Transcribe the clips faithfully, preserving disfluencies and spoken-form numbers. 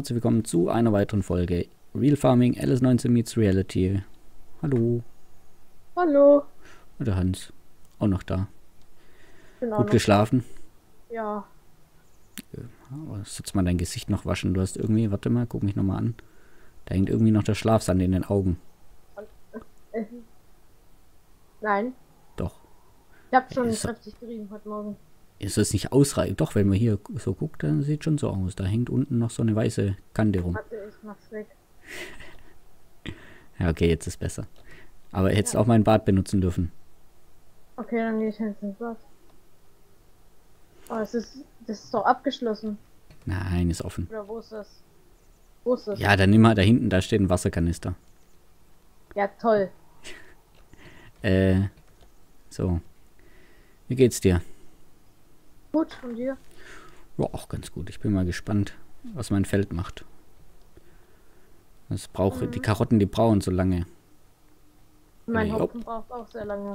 herzlich willkommen zu einer weiteren Folge Real Farming Alice neunzehn Meets Reality. Hallo. Hallo. Und der Hans. Auch noch da. Bin auch Gut noch geschlafen? da. Ja. Aber sollst mal dein Gesicht noch waschen? Du hast irgendwie, warte mal, guck mich nochmal an. Da hängt irgendwie noch der Schlafsand in den Augen. Äh, Nein. Doch. Ich hab schon Ist- kräftig gerieben heute Morgen. Ist das nicht ausreichend? Doch, wenn man hier so guckt, dann sieht schon so aus. Da hängt unten noch so eine weiße Kante rum. Warte, ich mach's weg. Ja, okay, jetzt ist besser. Aber hättest auch mein Bad benutzen dürfen. Okay, dann gehe ich jetzt ins Bad. Oh, es ist, das ist doch abgeschlossen. Nein, ist offen. Oder wo ist das? Wo ist das? Ja, dann nimm mal da hinten, da steht ein Wasserkanister. Ja, toll. Äh, so. Wie geht's dir? Gut, von dir? Ja, auch ganz gut. Ich bin mal gespannt, was mein Feld macht. Das braucht, Mhm. die Karotten, die brauchen so lange. Mein Ja. Hopfen braucht auch sehr lange.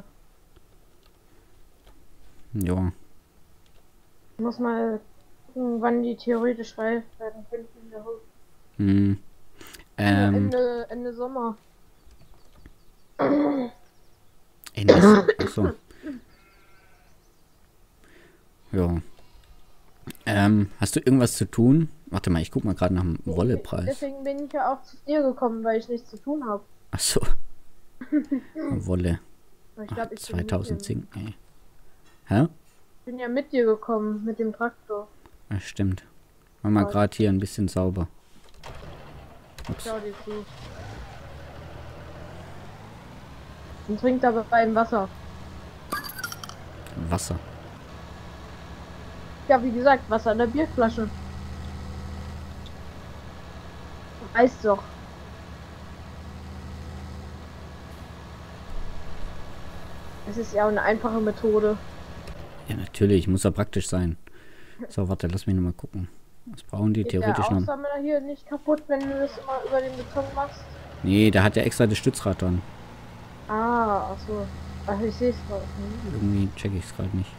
Ja. Ich muss mal gucken, wann die theoretisch reif werden könnten in der Hose. Hm. Ähm, Ende, Ende Sommer. Ende. Achso. Ja. Ähm, hast du irgendwas zu tun? Warte mal, ich guck mal gerade nach dem Wollepreis. Deswegen bin ich ja auch zu dir gekommen, weil ich nichts zu tun habe. Achso. Wolle. Ich Ach, glaube, ich bin zweitausend mit dir, Zink. Ey. Hä? bin ja mit dir gekommen, mit dem Traktor. Ja, stimmt. Mach mal Ja. gerade hier ein bisschen sauber. Ups. Schau dir zu. Und trinkt aber beim Wasser. Wasser. Ja, wie gesagt, Wasser in der Bierflasche. Weißt doch. Es ist ja auch eine einfache Methode. Ja, natürlich. Muss ja praktisch sein. So, warte, lass mich noch mal gucken. Was brauchen die Geht theoretisch der noch? Aufsammler hier nicht kaputt, wenn du das immer über den Beton machst? Nee, der hat ja extra das Stützrad dran. Ah, ach so. Ach, ich sehe es drauf. Irgendwie check ich es gerade nicht.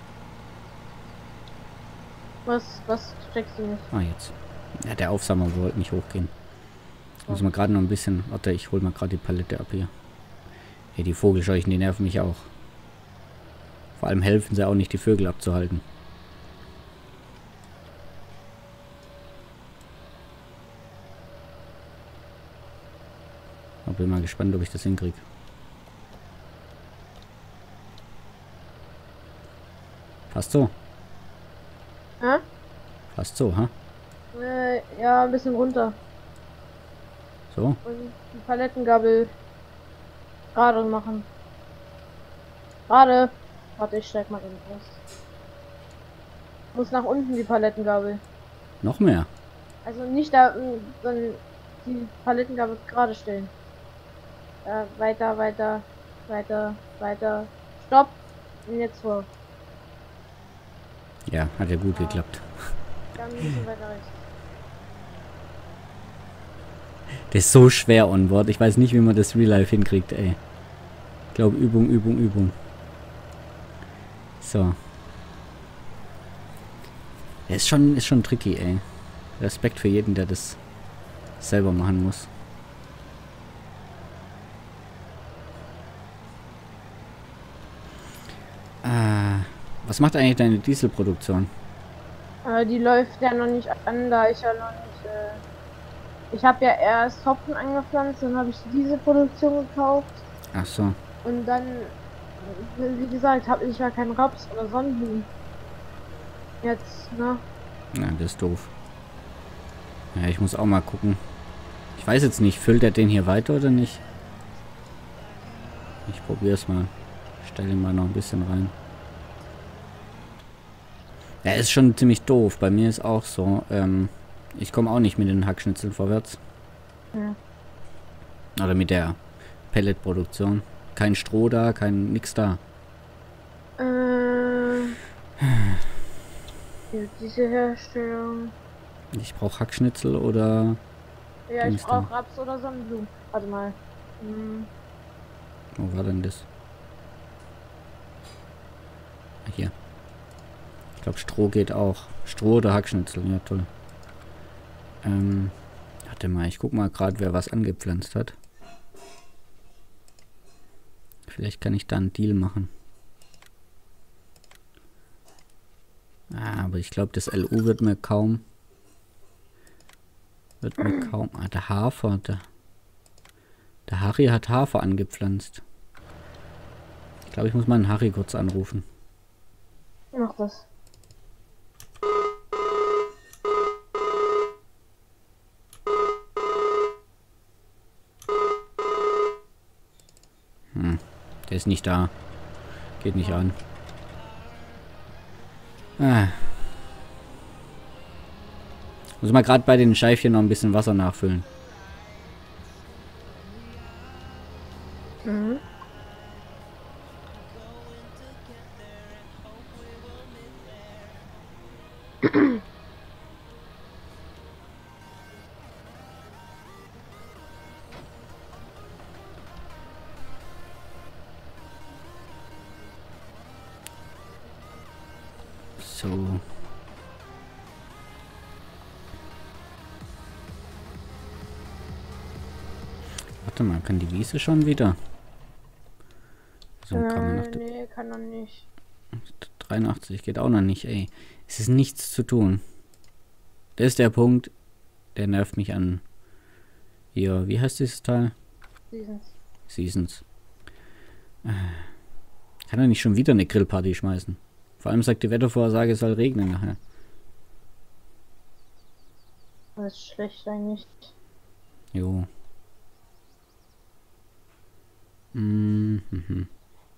Was, was steckst du nicht? Ah, jetzt. Ja, der Aufsammler wollte nicht hochgehen. Jetzt muss man gerade noch ein bisschen... Warte, ich hol mal gerade die Palette ab hier. Hey, die Vogelscheuchen, die nerven mich auch. Vor allem helfen sie auch nicht, die Vögel abzuhalten. Ich bin mal gespannt, ob ich das hinkriege. Passt so. Hä? Passt so, ha? Äh, ja, ein bisschen runter. So? Und die Palettengabel gerade machen. Gerade. Warte, ich steig mal eben raus. Muss nach unten die Palettengabel. Noch mehr? Also nicht da, mm, sondern die Palettengabel gerade stellen. Äh, weiter, weiter, weiter, weiter. Stopp. Und jetzt vor. Ja, hat ja gut geklappt. Dann ein bisschen weiter rechts. Das ist so schwer on-board. Ich weiß nicht, wie man das Real Life hinkriegt, ey. Ich glaube, Übung, Übung, Übung. So. Ja, ist schon, ist schon tricky, ey. Respekt für jeden, der das selber machen muss. Ah, was macht eigentlich deine Dieselproduktion? Äh, die läuft ja noch nicht an, da ich ja noch nicht. Äh, ich habe ja erst Hopfen angepflanzt, dann habe ich diese Produktion gekauft. Ach so. Und dann, äh, wie gesagt, habe ich ja keinen Raps oder Sonnenblumen. Jetzt, ne? Ja, das ist doof. Ja, ich muss auch mal gucken. Ich weiß jetzt nicht, füllt er den hier weiter oder nicht? Ich probiere es mal. Stelle ihn mal noch ein bisschen rein. Ja, ist schon ziemlich doof. Bei mir ist auch so. Ähm, ich komme auch nicht mit den Hackschnitzeln vorwärts. Ja. Oder mit der Pelletproduktion. Kein Stroh da, kein nix da. Äh, ja, diese Herstellung. Ich brauche Hackschnitzel oder... Ja, ich Dings da. brauche Raps oder Sonnenblumen. Warte mal. Hm, Wo war denn das? Ah, hier. Ich glaube, Stroh geht auch. Stroh oder Hackschnitzel, ja toll. Ähm, warte mal, ich guck mal gerade, wer was angepflanzt hat. Vielleicht kann ich da einen Deal machen. Ah, aber ich glaube, das L U wird mir kaum... Wird mir kaum... Ah, der Hafer, der... Der Harry hat Hafer angepflanzt. Ich glaube, ich muss mal einen Harry kurz anrufen. Mach das. Hm, der ist nicht da. Geht nicht an. Ah. Muss mal gerade bei den Scheibchen noch ein bisschen Wasser nachfüllen. Mhm. So. Warte mal, kann die Wiese schon wieder? So, kann man noch... Äh, nee, kann er nicht. dreiundachtzig geht auch noch nicht, ey. Es ist nichts zu tun. Das ist der Punkt, der nervt mich an. Hier, wie heißt dieses Teil? Seasons. Seasons. Äh, Kann er nicht schon wieder eine Grillparty schmeißen? Vor allem sagt die Wettervorhersage, es soll regnen nachher. Das ist schlecht eigentlich. Jo. Mhm.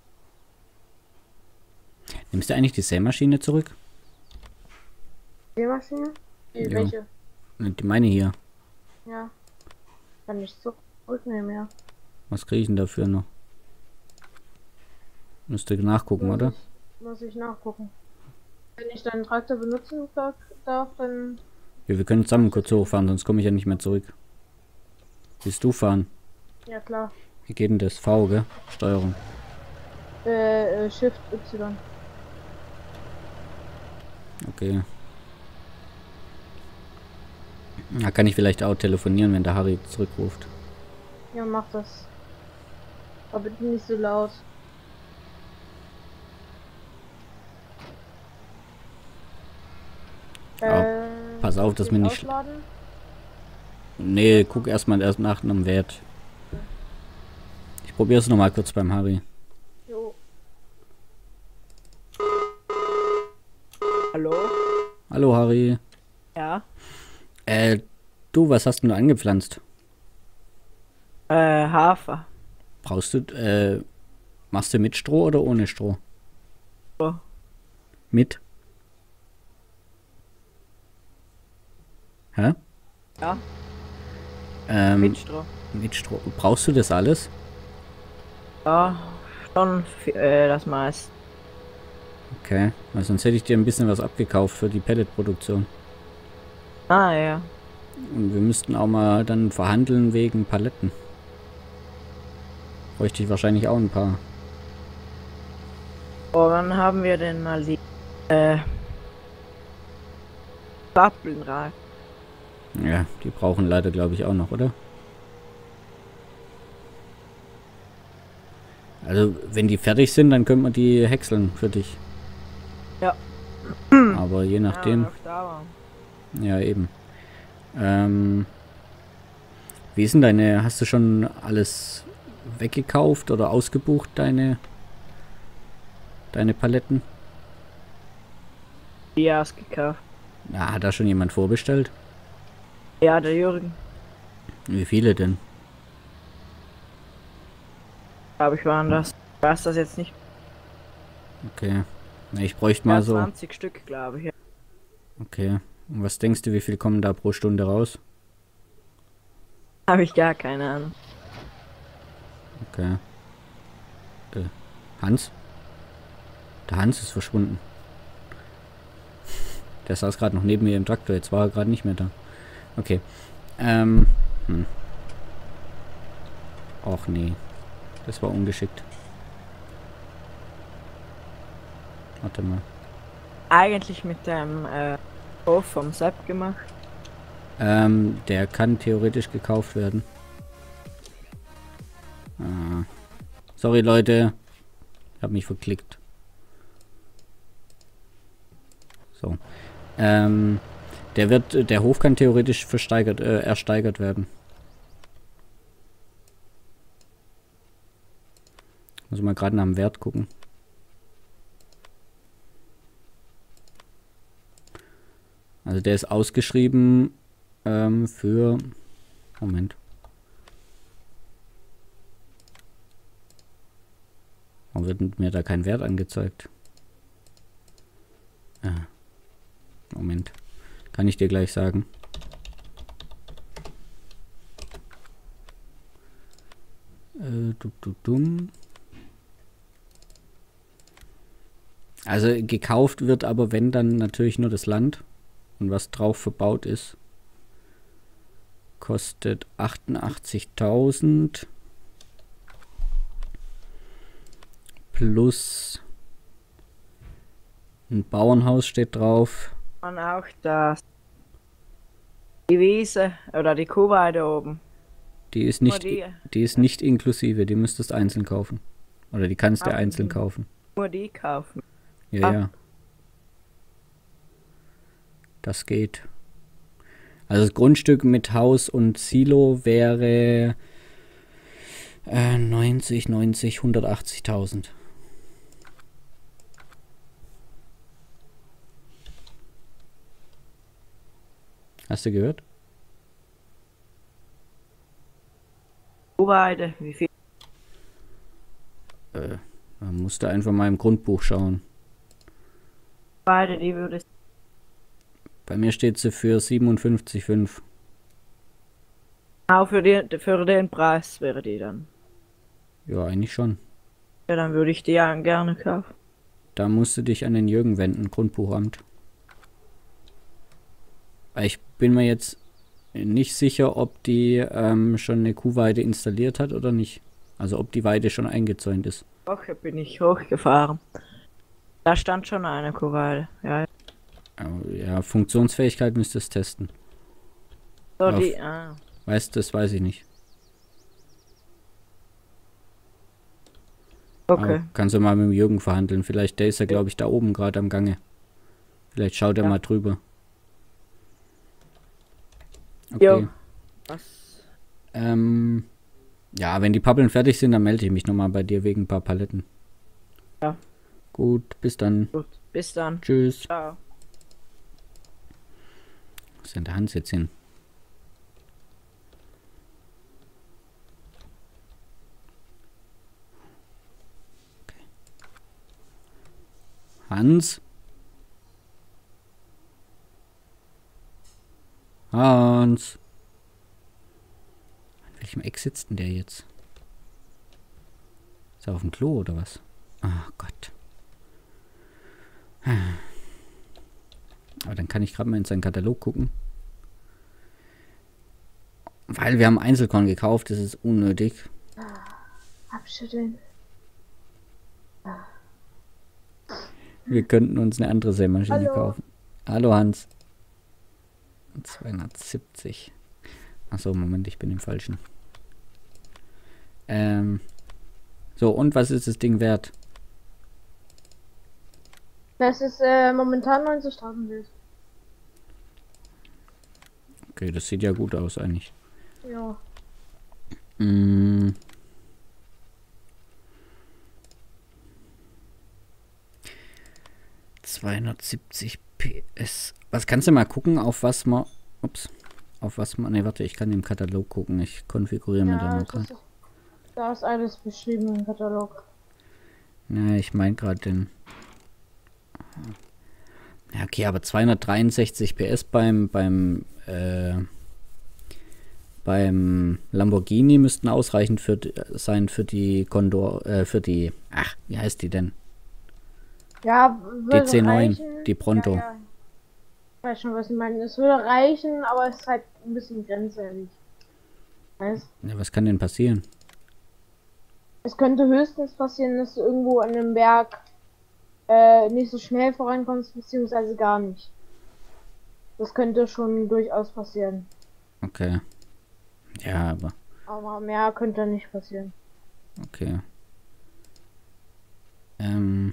Nimmst du eigentlich die Sämaschine zurück? Die Maschine? Die, Ja. welche? Die meine hier. Ja. Kann ich zurücknehmen, ja. Was kriege ich denn dafür noch? Müsste nachgucken, Muss oder? Ich, muss ich nachgucken. Wenn ich deinen Traktor benutzen darf, darf dann... Ja, wir können zusammen kurz hochfahren, sonst komme ich ja nicht mehr zurück. Willst du fahren? Ja, klar. Wie geht denn das? V, gell? Steuerung. Äh, äh Shift Y. Okay. Da kann ich vielleicht auch telefonieren, wenn der Harry zurückruft. Ja, mach das. Aber bitte nicht so laut. Ja, Äh, pass auf, dass den wir nicht... ausladen? Nee, guck erstmal erst nach einem Wert. Ich probiere es nochmal kurz beim Harry. Jo. Hallo? Hallo Harry. Ja? Äh, du, was hast denn du angepflanzt? Äh, Hafer. Brauchst du, äh, machst du mit Stroh oder ohne Stroh? So. Mit? Hä? Ja, Ähm, mit Stroh. mit Stroh. Brauchst du das alles? Ja, schon fi- äh, das meiste. Okay, weil sonst hätte ich dir ein bisschen was abgekauft für die Pelletproduktion. Ah, ja. Und wir müssten auch mal dann verhandeln wegen Paletten. Bräuchte ich wahrscheinlich auch ein paar. Oh, wann haben wir denn mal die, äh, Wappeln rein? Ja, die brauchen leider, glaube ich, auch noch, oder? Also, wenn die fertig sind, dann können wir die häckseln für dich. Ja. Aber je nachdem. Ja, noch da waren. Ja, eben. Ähm, wie ist denn deine, hast du schon alles weggekauft oder ausgebucht, deine, deine Paletten? Die ausgekauft. Na, hat da schon jemand vorbestellt? Ja, der Jürgen. Wie viele denn? Glaube ich waren das. Ich weiß das jetzt nicht. Okay. Na, ich bräuchte mal Ja, so. zwanzig Stück, glaube ich. Ja. Okay. Und was denkst du, wie viel kommen da pro Stunde raus? Habe ich gar keine Ahnung. Okay. Äh, Hans? Der Hans ist verschwunden. Der saß gerade noch neben mir im Traktor, jetzt war er gerade nicht mehr da. Okay. Ähm. Hm. Och nee. Das war ungeschickt. Warte mal. Eigentlich mit dem, äh, Hof vom Sepp gemacht. Ähm, der kann theoretisch gekauft werden. Ah. Sorry, Leute. Ich habe mich verklickt. So. Ähm, der wird, der Hof kann theoretisch versteigert, äh, ersteigert werden. Muss mal gerade nach dem Wert gucken. Also der ist ausgeschrieben ähm, für... Moment. Warum wird mir da kein Wert angezeigt? Ah. Moment. Kann ich dir gleich sagen. Äh, du, du, dumm. Also gekauft wird aber, wenn, dann natürlich nur das Land. Und was drauf verbaut ist, kostet achtundachtzigtausend. Plus ein Bauernhaus steht drauf. Und auch das. Die Wiese oder die Kuhweide oben. Die ist nicht, Nur die, die ist nicht inklusive, die müsstest du einzeln kaufen. Oder die kannst du Ah, einzeln die. kaufen. nur die kaufen. Ja, Ah. ja. Das geht. Also das Grundstück mit Haus und Silo wäre äh, neunzig, neunzig, hundertachtzigtausend. Hast du gehört? Kuhweide, wie viel? Äh, man musste einfach mal im Grundbuch schauen. Kuhweide, die würde Bei mir steht sie für siebenundfünfzig Komma fünf. auch für, die, für den Preis wäre die dann. Ja, eigentlich schon. Ja, dann würde ich die ja gerne kaufen. Da musst du dich an den Jürgen wenden, Grundbuchamt. Ich bin mir jetzt nicht sicher, ob die ähm, schon eine Kuhweide installiert hat oder nicht. Also ob die Weide schon eingezäunt ist. Woche bin ich hochgefahren. Da stand schon eine Kuhweide. Ja. Aber ja, Funktionsfähigkeit müsstest du testen. So, Auf- die, ah. Weißt du, das weiß ich nicht. Okay. Aber kannst du mal mit dem Jürgen verhandeln. Vielleicht, der ist ja, glaube ich, da oben gerade am Gange. Vielleicht schaut er Ja. mal drüber. Okay. Jo. Was? Ähm, ja, wenn die Pappeln fertig sind, dann melde ich mich nochmal bei dir wegen ein paar Paletten. Ja. Gut, bis dann. Gut. Bis dann. Tschüss. Ciao. Wo ist denn der Hans jetzt hin? Okay. Hans? Hans? An welchem Eck sitzt denn der jetzt? Ist er auf dem Klo oder was? Ah Gott. Aber dann kann ich gerade mal in seinen Katalog gucken. Weil wir haben Einzelkorn gekauft, das ist unnötig. Abschütteln. Wir könnten uns eine andere Sämaschine Hallo. kaufen. Hallo Hans. zweihundertsiebzig. Achso, Moment, ich bin im Falschen. Ähm. So, und was ist das Ding wert? Das ist äh, momentan neunzigtausend wert. Okay, das sieht ja gut aus eigentlich. Ja. Mm. zweihundertsiebzig P S. Was kannst du mal gucken, auf was man. Ups. Auf was man. Ne, warte, ich kann im Katalog gucken. Ich konfiguriere mir da Ja, mal das gerade. ist, da ist alles beschrieben im Katalog. Ja, ich meine gerade den. Ja, okay, aber zweihundertdreiundsechzig P S beim beim äh, beim Lamborghini müssten ausreichend für sein für die Condor äh, für die ach, wie heißt die denn? Ja, Die würde C neun, reichen. die Pronto. Ja, ja. Ich weiß schon, was ich meine. Es würde reichen, aber es ist halt ein bisschen grenzwertig. Weißt? Ja, was kann denn passieren? Es könnte höchstens passieren, dass du irgendwo an einem Berg äh, nicht so schnell vorankommst, beziehungsweise gar nicht. Das könnte schon durchaus passieren. Okay. Ja, aber Aber mehr könnte nicht passieren. okay. Ähm.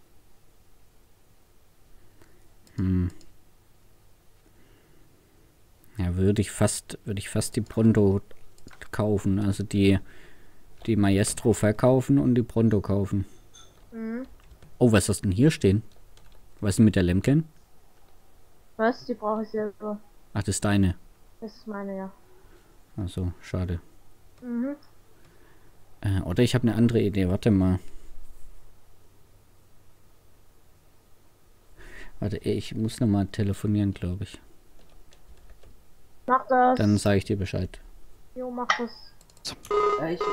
Hm. Ja, würde ich fast, würde ich fast die Pronto kaufen. Also die, die Maestro verkaufen und die Pronto kaufen. Mhm. Oh, was hast denn hier stehen? Was ist denn mit der Lemken? Was? Die brauche ich selber. Ach, das ist deine. Das ist meine, ja. Also, schade. Mhm. Äh, oder ich habe eine andere Idee. Warte mal. Warte, ich muss noch mal telefonieren, glaube ich. Mach das. Dann sage ich dir Bescheid. Jo, mach das. Äh, ich...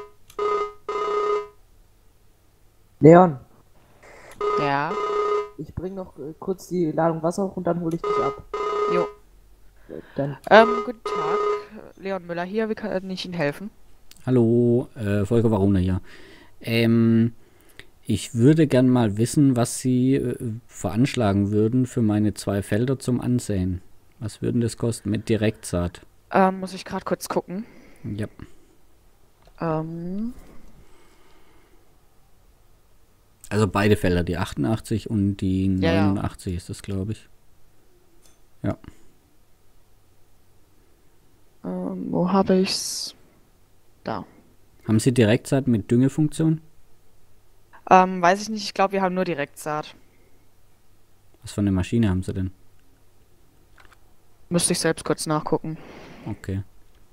Leon, Ja, ich bring noch äh, kurz die Ladung Wasser hoch und dann hole ich dich ab. jo. Äh, Dann Ähm, guten Tag. Leon Müller hier, wie kann ich Ihnen helfen? Hallo, äh, Volker Waruna hier. Ähm, ich würde gern mal wissen, was Sie äh, veranschlagen würden für meine zwei Felder zum Ansehen. Was würden das kosten mit Direktsaat? Ähm, muss ich gerade kurz gucken. Ja. Ähm, Also beide Felder, die achtundachtzig und die Ja, ja. neunundachtzig ist das, glaube ich. Ja. ähm, wo habe ich's? Da. Haben Sie Direktsaat mit Düngefunktion? Ähm, weiß ich nicht, ich glaube, wir haben nur Direktsaat. Was für eine Maschine haben Sie denn? Müsste ich selbst kurz nachgucken. Okay.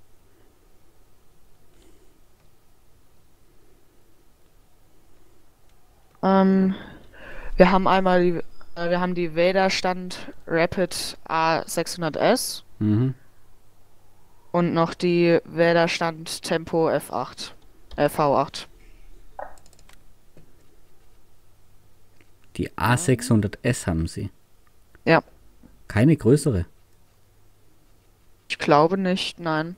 Ähm, wir haben einmal die, äh, wir haben die Vader-Stand Rapid A sechshundert S Mhm. und noch die Vader-Stand Tempo F acht. Äh, V acht. Die A sechshundert S haben Sie. Ja. Keine größere. Ich glaube nicht, nein.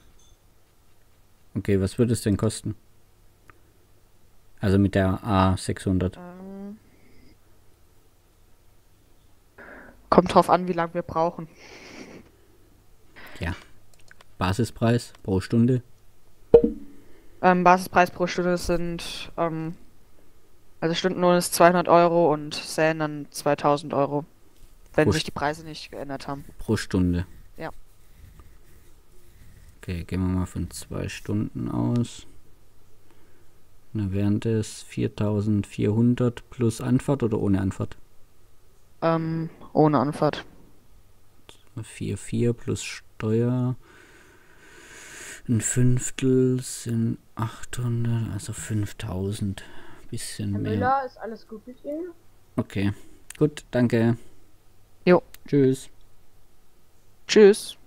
Okay, was würde es denn kosten? Also mit der A sechshundert. Ähm, kommt drauf an, wie lange wir brauchen. Ja. Basispreis pro Stunde. Ähm, Basispreis pro Stunde sind, ähm, also Stundenlohn ist zweihundert Euro und Säen dann zweitausend Euro. Wenn Pro sich St- die Preise nicht geändert haben. Pro Stunde. Ja. Okay, gehen wir mal von zwei Stunden aus. Dann wären das viertausendvierhundert plus Anfahrt oder ohne Anfahrt? Ähm, ohne Anfahrt. vier Komma vier plus Steuer. Ein Fünftel sind achthundert, also fünftausend. Bisschen Herr mehr. Müller, ist alles gut mit Ihnen? Okay, gut, danke. Jo. Tschüss. Tschüss.